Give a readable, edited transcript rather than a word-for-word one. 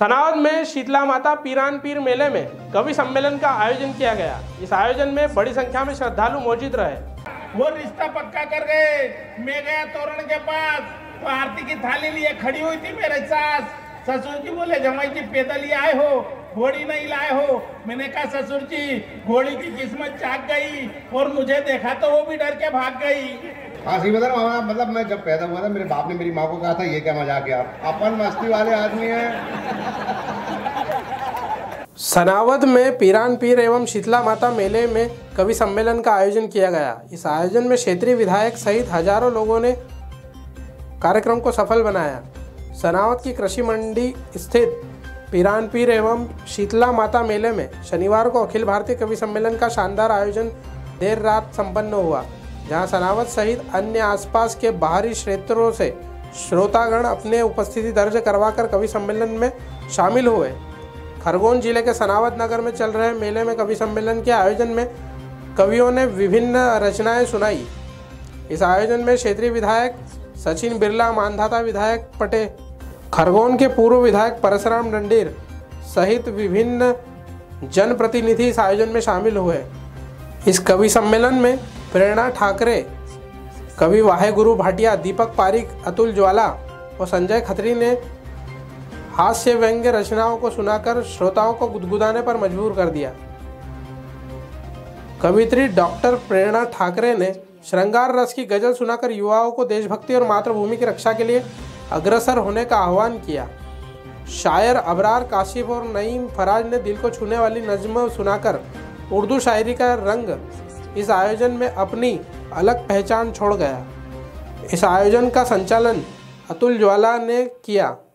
सनावद में शीतला माता पीरान पीर मेले में कवि सम्मेलन का आयोजन किया गया। इस आयोजन में बड़ी संख्या में श्रद्धालु मौजूद रहे। वो रिश्ता पक्का कर गए। मैं गया तोरण के पास तो आरती की थाली लिए खड़ी हुई थी मेरे सास। ससुर जी बोले जमाई जी पैदल ही आए हो, घोड़ी नहीं लाए हो। मैंने कहा ससुर जी घोड़ी की किस्मत चाक गई और मुझे देखा तो वो भी डर के भाग गई। हाँ सही बता रहा हूँ। मतलब मैं जब पैदा हुआ था मेरे बाप ने मेरी माँ को कहा था ये क्या मजाक है, अपन मस्ती वाले आदमी हैं। सनावद में पीरान पीर एवं शीतला माता मेले में कवि सम्मेलन का आयोजन किया गया। इस आयोजन में क्षेत्रीय विधायक सहित हजारों लोगों ने कार्यक्रम को सफल बनाया। सनावद की कृषि मंडी स्थित पीरान पीर एवं शीतला माता मेले में शनिवार को अखिल भारतीय कवि सम्मेलन का शानदार आयोजन देर रात संपन्न हुआ, जहां सनावद सहित अन्य आसपास के बाहरी क्षेत्रों से श्रोतागण अपने उपस्थिति दर्ज करवाकर कवि सम्मेलन में शामिल हुए। खरगोन जिले के सनावद नगर में चल रहे मेले में कवि सम्मेलन के आयोजन में कवियों ने विभिन्न रचनाएं सुनाई। इस आयोजन में क्षेत्रीय विधायक सचिन बिरला, मानधाता विधायक पटे, खरगोन के पूर्व विधायक परशुराम डंडीर सहित विभिन्न जनप्रतिनिधि इस आयोजन में शामिल हुए। इस कवि सम्मेलन में प्रेरणा ठाकरे, कवि वाहेगुरु भाटिया, दीपक पारिक, अतुल ज्वाला और संजय खत्री ने हास्य व्यंग्य रचनाओं को सुनाकर श्रोताओं को गुदगुदाने पर मजबूर कर दिया। कवित्री डॉक्टर प्रेरणा ठाकरे ने श्रृंगार रस की गजल सुनाकर युवाओं को देशभक्ति और मातृभूमि की रक्षा के लिए अग्रसर होने का आह्वान किया। शायर अबरार काशिफ और नईम फराज ने दिल को छूने वाली नज्म सुनाकर उर्दू शायरी का रंग इस आयोजन में अपनी अलग पहचान छोड़ गया। इस आयोजन का संचालन अतुल ज्वाला ने किया।